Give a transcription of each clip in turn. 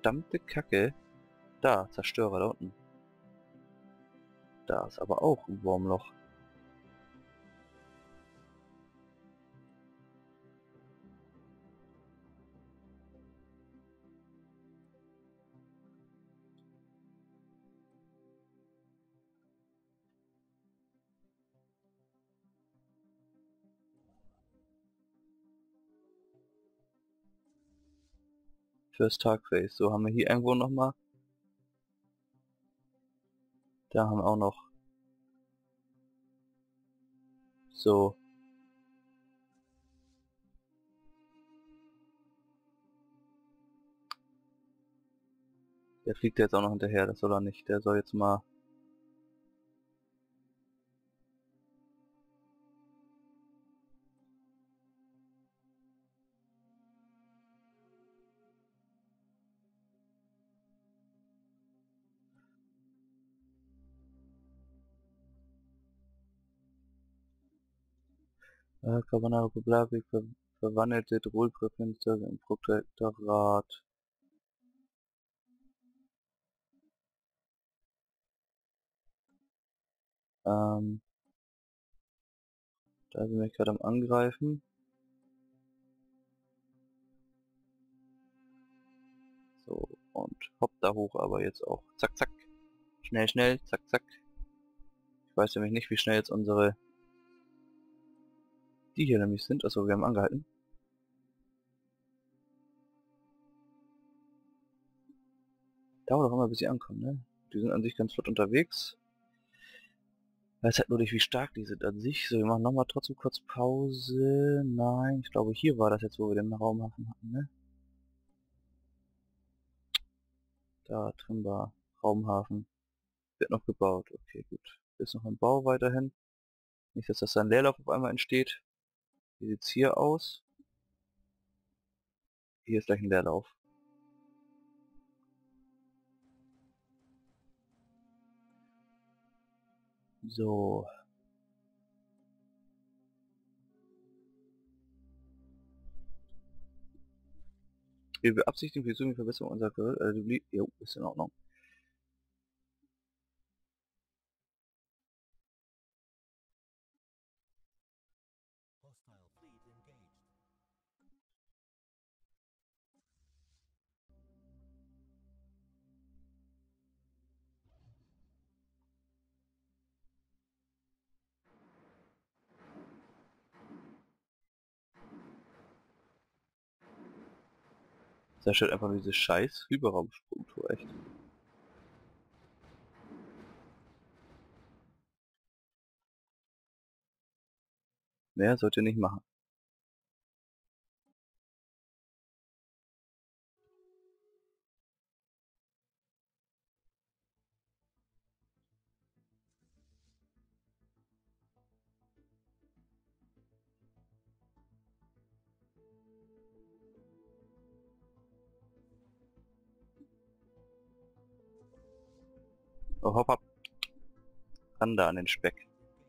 verdammte Kacke. Da, Zerstörer da unten. Da ist aber auch ein Wurmloch. Fürs Tagface. So, haben wir hier irgendwo nochmal. Da haben wir auch noch. So. Der fliegt jetzt auch noch hinterher, das soll er nicht. Der soll jetzt mal... Kavanagh Poblavik verwandelte Drohlpräfenster im Protektorat. Da sind wir gerade am Angreifen. So, und hopp da hoch, aber jetzt auch. Zack, zack. Schnell, schnell, zack, zack. Ich weiß nämlich nicht, wie schnell jetzt unsere... Die hier nämlich sind. Achso, wir haben angehalten. Dauert doch immer, bis sie ankommen, ne? Die sind an sich ganz flott unterwegs. Ich weiß halt nur nicht, wie stark die sind an sich. So, wir machen nochmal trotzdem kurz Pause. Nein, ich glaube hier war das jetzt, wo wir den Raumhafen hatten, ne? Da, Trimbar, Raumhafen. Wird noch gebaut. Okay, gut. Ist noch im Bau weiterhin. Nicht, dass das ein Leerlauf auf einmal entsteht. Wie sieht's hier aus? Hier ist gleich ein Leerlauf. So. Wir beabsichtigen für die Verbesserung unserer jo, ist in Ordnung. Zerstört einfach diese scheiß Hyperraumstruktur, echt. Mehr sollt ihr nicht machen. Oh, hopp, hopp. Ran da an den Speck.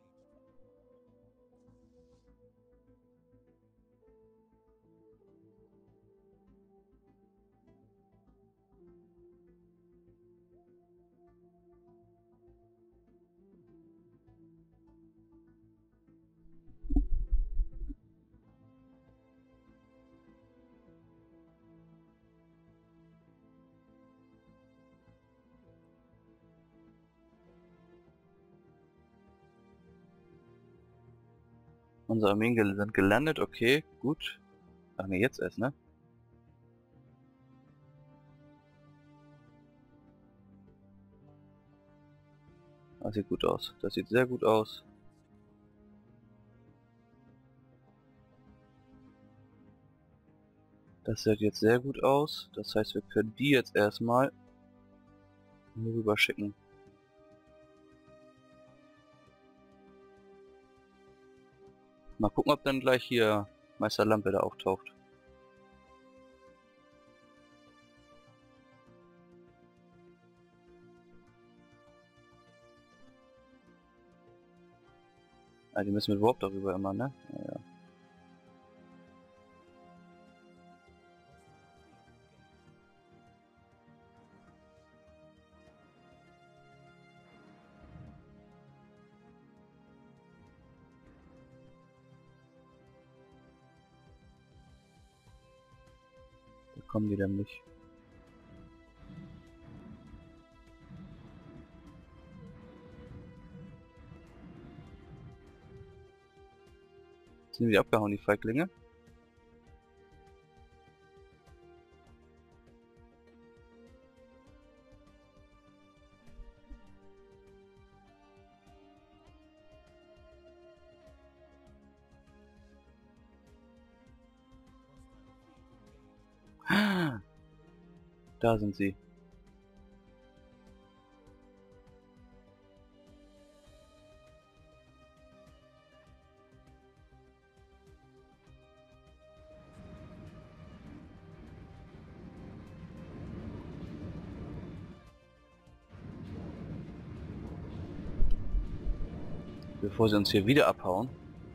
Unsere Armeen sind gelandet, okay, gut. Ach ne, jetzt erst, ne? Das sieht gut aus. Das sieht sehr gut aus. Das sieht jetzt sehr gut aus. Das heißt, wir können die jetzt erstmal hier rüber schicken. Mal gucken, ob dann gleich hier Meister Lampe da auftaucht. Ah, die müssen mit Warp darüber immer, ne? Ja. Da kommen die dann nicht. Sind die abgehauen, die Feiglinge? Da sind sie. Bevor sie uns hier wieder abhauen.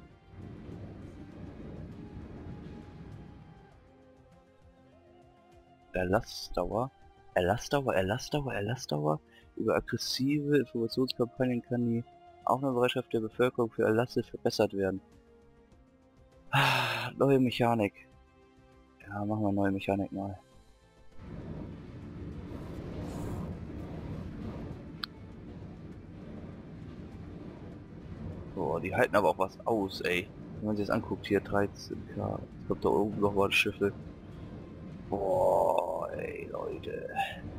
Erlassdauer. Über aggressive Informationskampagnen kann die Aufnahmebereitschaft der Bevölkerung für Erlasse verbessert werden. Neue Mechanik. Ja, machen wir neue Mechanik mal. Boah, die halten aber auch was aus, ey. Wenn man sich das anguckt, hier 13K. Ich glaube, da oben noch mal Schiffe. Boah, ey, Leute.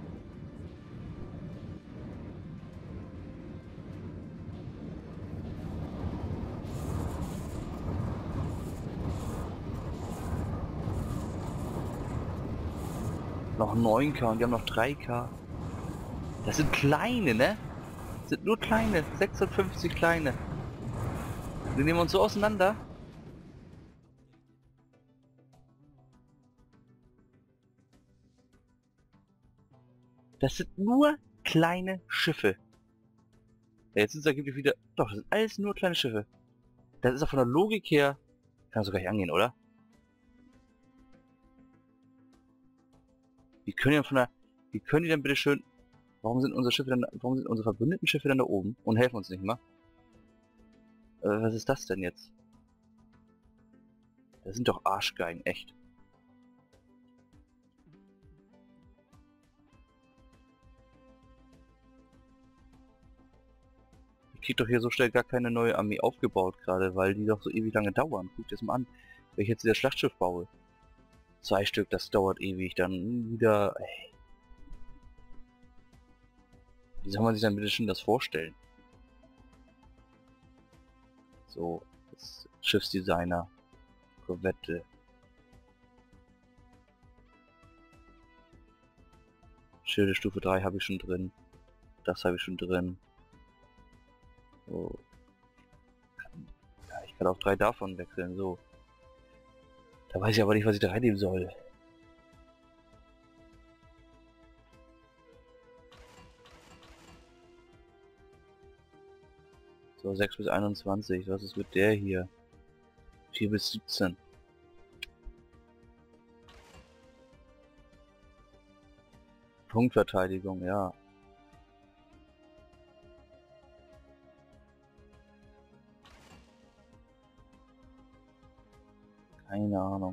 Noch 9K und die haben noch 3K. Das sind kleine, ne? Das sind nur kleine. 56 kleine. Wir nehmen uns so auseinander. Das sind nur kleine Schiffe. Ja, jetzt sind es angeblich wieder... Doch, das sind alles nur kleine Schiffe. Das ist auch von der Logik her... Kann so gar nicht angehen, oder? Wie können die denn von der... Wie können die denn bitte schön... Warum sind unsere Schiffe dann... Warum sind unsere verbündeten Schiffe dann da oben und helfen uns nicht mal? Was ist das denn jetzt? Das sind doch Arschgeigen, echt. Ich krieg doch hier so schnell gar keine neue Armee aufgebaut gerade, weil die doch so ewig lange dauern. Guck dir das mal an. Wenn ich jetzt das Schlachtschiff baue. 2 Stück, das dauert ewig. Dann wieder... Ey. Wie soll man sich dann bitte schon das vorstellen? So, das Schiffsdesigner. Korvette. Schilde Stufe 3 habe ich schon drin. Das habe ich schon drin. So. Ja, ich kann auch 3 davon wechseln, so. Da weiß ich aber nicht, was ich da reinnehmen soll. So, 6 bis 21. Was ist mit der hier? 4 bis 17. Punktverteidigung, ja. Keine Ahnung.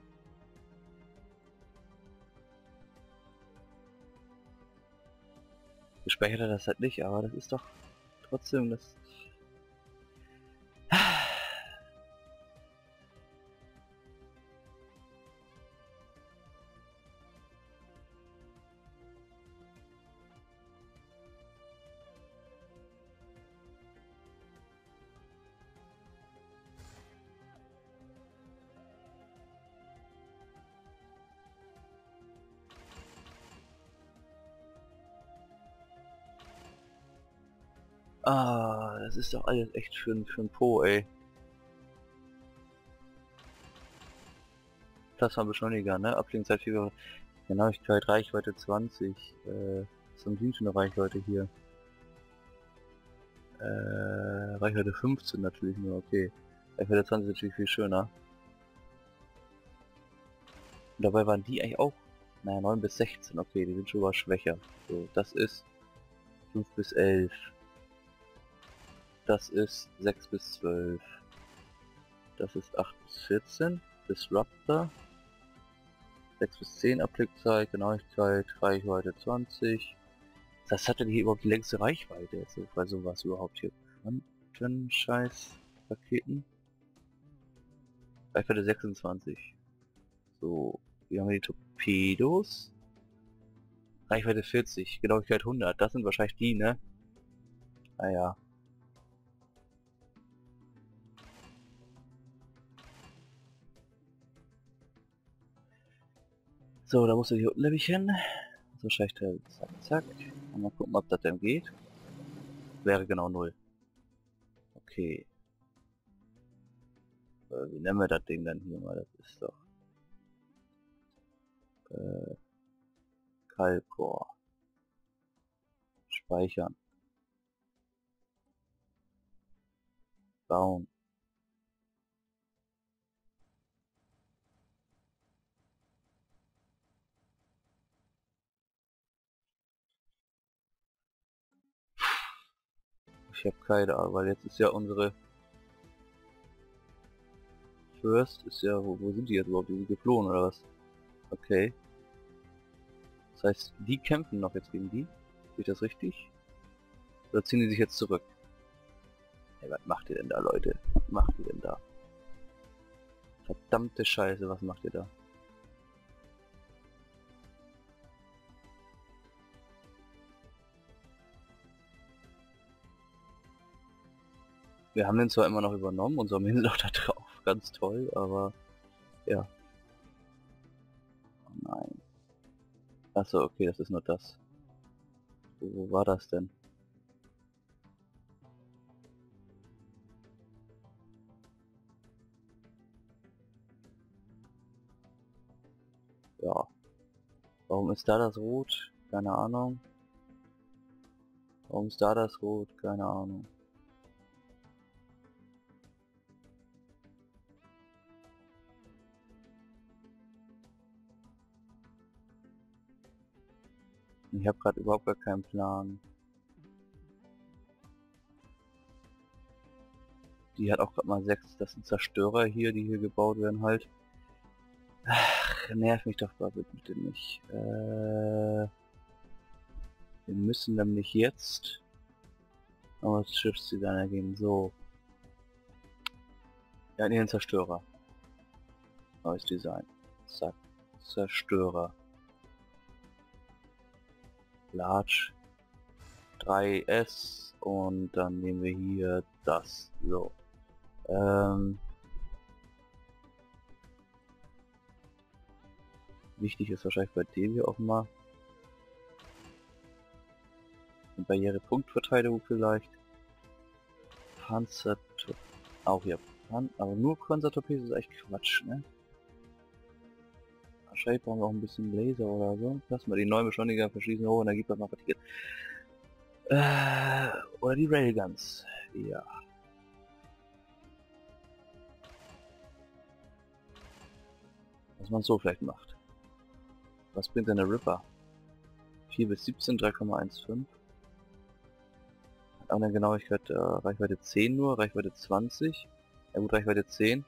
Gespeichert hat das halt nicht, aber das ist doch trotzdem das... das ist doch alles echt für ein Po, ey. Plasmabeschleuniger, ne? Abklingzeit 4, Genauigkeit, Reichweite 20. Was haben die für eine Reichweite hier? Reichweite 15 natürlich nur, okay. Reichweite 20 ist natürlich viel schöner. Und dabei waren die eigentlich auch, naja, 9 bis 16, okay, die sind schon mal schwächer. So, das ist 5 bis 11. Das ist 6 bis 12. Das ist 8 bis 14. Disruptor. 6 bis 10 Abblickzeit, Genauigkeit, Reichweite 20. Das hat denn hier überhaupt die längste Reichweite jetzt, bei sowas überhaupt hier. Quanten-Scheiß-Raketen. Reichweite 26. So, hier haben wir die Torpedos. Reichweite 40, Genauigkeit 100. Das sind wahrscheinlich die, ne? Naja. So, da musst du hier unten nämlich hin. So wahrscheinlich zack, zack. Und mal gucken, ob das denn geht. Wäre genau 0. Okay. Wie nennen wir das Ding dann hier mal? Das ist doch... Kalkor. Speichern. Bauen. Ich habe keine Ahnung, weil jetzt ist ja unsere First ist ja, wo sind die jetzt überhaupt? Die sind geflohen oder was? Okay. Das heißt, die kämpfen noch jetzt gegen die? Sehe ich das richtig? Oder ziehen die sich jetzt zurück? Hey, was macht ihr denn da, Leute? Was macht ihr denn da? Verdammte Scheiße, was macht ihr da? Wir haben den zwar immer noch übernommen, unsere Armeen sind auch da drauf, ganz toll, aber ja. Oh nein. Achso, okay, das ist nur das. Wo war das denn? Ja. Warum ist da das Rot? Keine Ahnung. Warum ist da das Rot? Keine Ahnung. Ich habe gerade überhaupt gar keinen Plan. Die hat auch gerade mal 6. Das sind Zerstörer hier, die hier gebaut werden halt. Ach, nerv mich doch bitte nicht. Wir müssen nämlich jetzt noch das Schiffsdesigner gehen. So. Ja, nee, den Zerstörer. Neues Design. Zack. Zerstörer. Large 3S und dann nehmen wir hier das. So. Wichtig ist wahrscheinlich bei dem hier auch mal eine Barrierepunktverteidigung vielleicht. Panzer auch hier. Aber nur Panzertorpedos ist echt Quatsch, ne? Wahrscheinlich brauchen wir auch ein bisschen Laser oder so. Lassen wir die neuen Beschleuniger verschließen hoch Energieplasma Partikel. Oder die Railguns. Ja. Was man so vielleicht macht. Was bringt denn der Ripper? 4 bis 17, 3,15. Hat auch eine Genauigkeit, Reichweite 10 nur, Reichweite 20. Ja gut, Reichweite 10.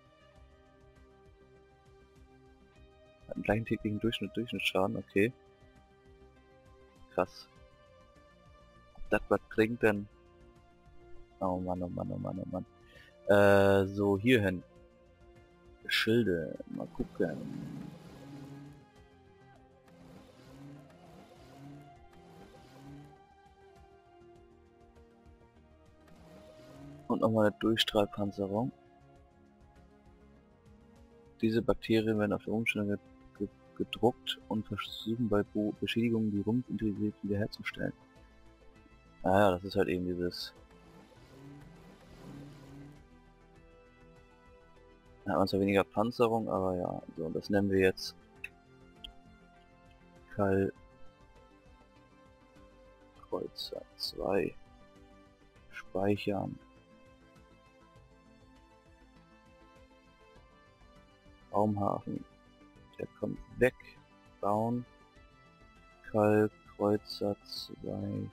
Hat einen gleichen täglichen Durchschnittsschaden, okay. Krass. Ob das was bringt denn? Oh Mann, oh Mann, oh Mann, oh Mann. So, hier hin. Schilde, mal gucken. Und nochmal eine Durchstrahlpanzerung. Diese Bakterien werden auf der Umstellung gedruckt und versuchen bei Beschädigungen die Rumpfintegrität wiederherzustellen. Naja, das ist halt eben dieses... Da hat man zwar weniger Panzerung, aber ja, so, das nennen wir jetzt Kreuzer 2. Speichern. Raumhafen. Der kommt weg. Bauen. Kreuzer 2.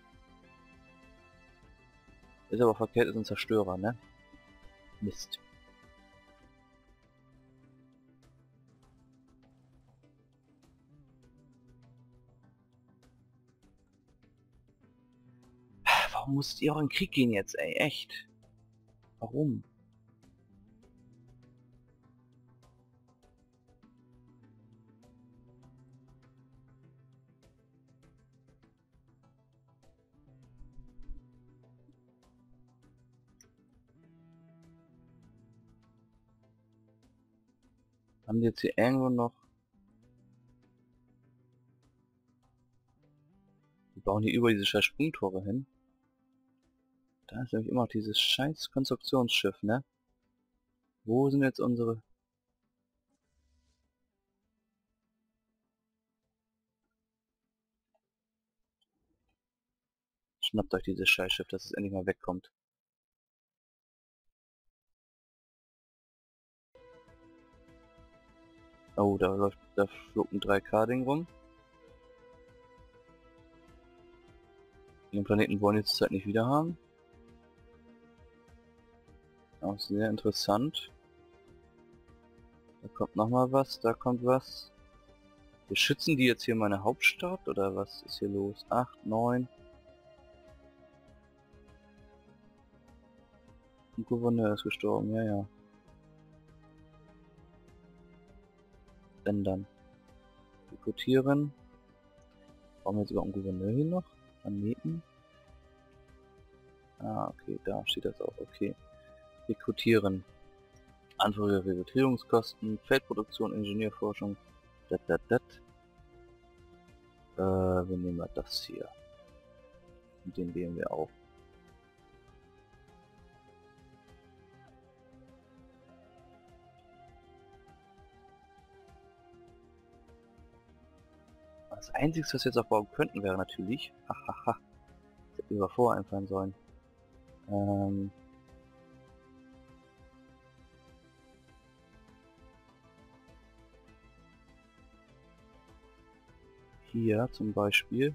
Ist aber verkehrt, ist ein Zerstörer, ne? Mist. Warum musst ihr auch in den Krieg gehen jetzt, ey? Echt? Warum? Haben die jetzt hier irgendwo noch... Wir bauen hier über diese scheiß Sprungtore hin. Da ist nämlich immer noch dieses scheiß Konstruktionsschiff, ne? Wo sind jetzt unsere... Schnappt euch dieses Scheißschiff, dass es endlich mal wegkommt. Oh, da flog ein 3K-Ding rum. Den Planeten wollen wir jetzt halt nicht wieder haben. Auch sehr interessant. Da kommt noch mal was, da kommt was. Beschützen die jetzt hier meine Hauptstadt oder was ist hier los? 8, 9. Ein Gouverneur ist gestorben, ja, ja. Wenn dann. Rekrutieren. Brauchen wir jetzt sogar einen Gouverneur hier noch? Planeten. Ah, okay, da steht das auch, okay. Rekrutieren. Anfrage Rekrutierungskosten, Feldproduktion, Ingenieurforschung. Wir nehmen mal das hier. Und den wählen wir auch. Das Einzige, was wir jetzt aufbauen könnten, wäre natürlich... Hahaha. Das hätten wir vorher einfallen sollen. Hier zum Beispiel.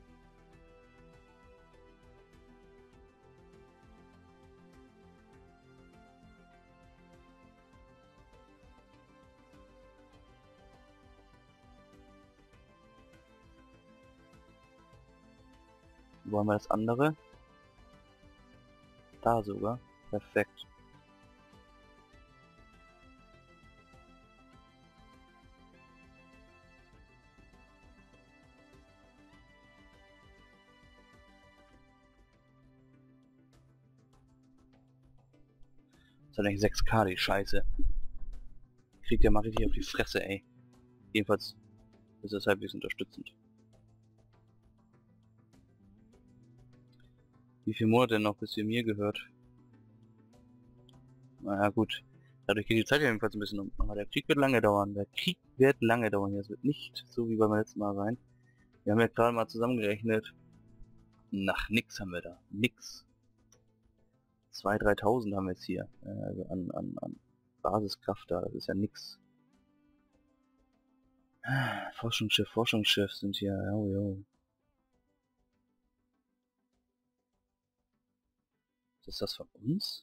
Wo haben wir das andere? Da sogar. Perfekt. Das hat eigentlich 6K, die Scheiße. Kriegt ja mal richtig auf die Fresse, ey. Jedenfalls ist das halbwegs unterstützend. Wie viele Monate noch, bis ihr mir gehört? Naja gut. Dadurch geht die Zeit jedenfalls ein bisschen um. Aber der Krieg wird lange dauern. Der Krieg wird lange dauern. Es wird nicht so wie beim letzten Mal sein. Wir haben ja gerade mal zusammengerechnet. Nach nix haben wir da. Nix. 2.000, 3.000 haben wir jetzt hier. Also an Basiskraft da. Das ist ja nix. Forschungsschiff sind hier. Jo. Ist das von uns?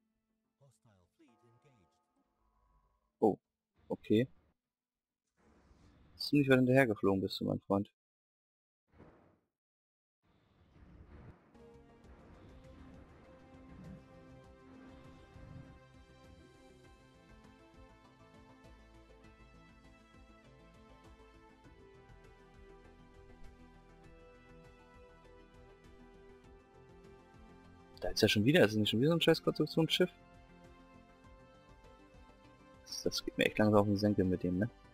Oh, okay. Ziemlich weit hinterher geflogen bist du, mein Freund. Da ist ja schon wieder, ist es nicht schon wieder so ein scheiß Konstruktionsschiff? Das geht mir echt langsam auf den Senkel mit dem, ne?